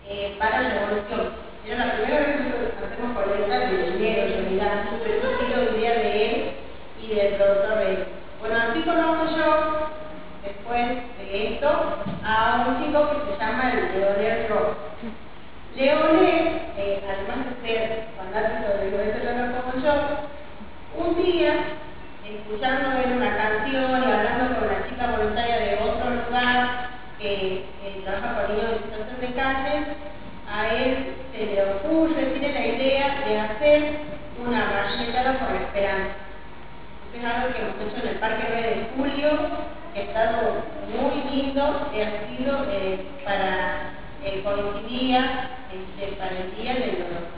para la evolución. Era la primera vez que hacemos colecta de dinero, de unidad, súper útil idea de él y del productor de él. Bueno, así conozco yo, después de esto, a un chico que se llama Leonel Ross. Leonel, además de ser fanático de venezolano como yo, un día, escuchando él una canción y hablando con una chica voluntaria de otro lugar que trabaja con niños en situación de calle, a él se le ocurre, tiene la idea de hacer una marshmallow por la esperanza. Esto es algo que hemos hecho en el Parque 9 de Julio, que ha estado muy lindo, ha sido para coincidir para el día de los